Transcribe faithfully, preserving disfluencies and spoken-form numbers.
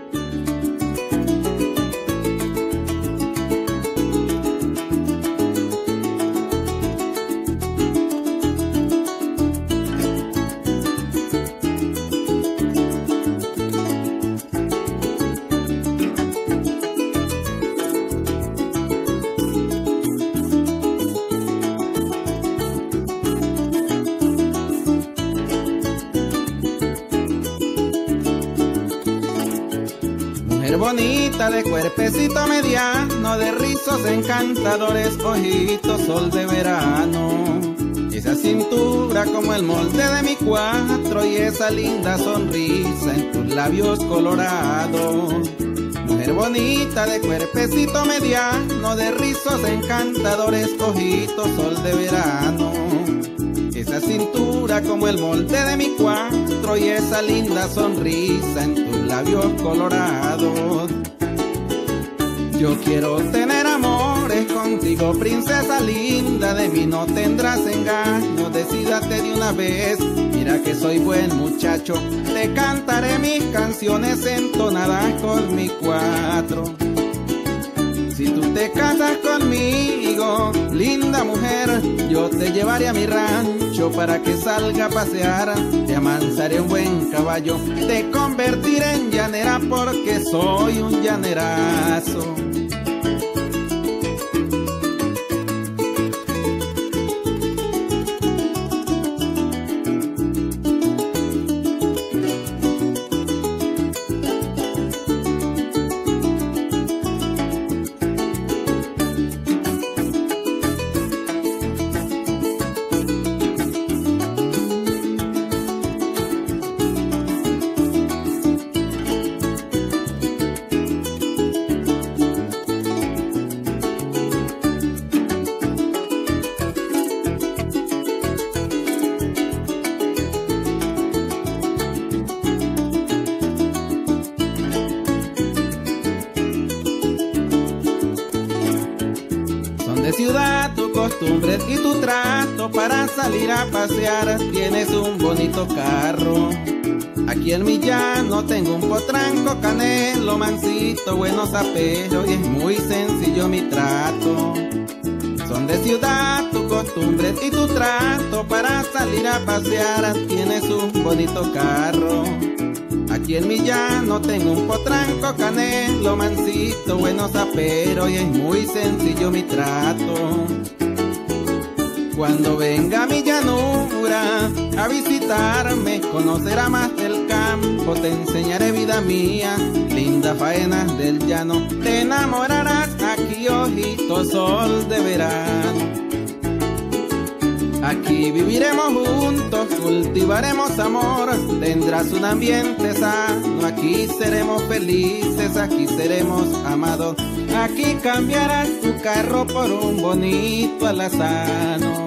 Bonita de cuerpecito mediano, de rizos encantadores, ojitos sol de verano. Esa cintura como el molde de mi cuatro y esa linda sonrisa en tus labios colorados. Mujer bonita de cuerpecito mediano, de rizos encantadores, ojitos sol de verano. Esa cintura como el molde de mi cuatro y esa linda sonrisa en tus labios colorados. Yo quiero tener amores contigo, princesa linda, de mí no tendrás engaño, decídate de una vez, mira que soy buen muchacho, te cantaré mis canciones entonadas con mi cuatro. Si tú te casas conmigo, linda mujer, yo te llevaré a mi rancho para que salga a pasear. Te amansaré un buen caballo, te convertiré en llanera porque soy un llanerazo. Ciudad, tu costumbre y tu trato para salir a pasear, tienes un bonito carro. Aquí en mi llano tengo un potranco, canelo, mansito, buenos aperos y es muy sencillo mi trato. Son de ciudad, tu costumbre y tu trato para salir a pasear, tienes un bonito carro. Aquí en mi llano tengo un potranco, canelo, mansito, buenos aperos y es muy sencillo mi trato. Cuando venga a mi llanura a visitarme, conocerá más del campo, te enseñaré vida mía, lindas faenas del llano, te enamorarás aquí, ojitos sol de verano. Aquí viviremos juntos, cultivaremos amor, tendrás un ambiente sano, aquí seremos felices, aquí seremos amados, aquí cambiarás tu carro por un bonito alazano.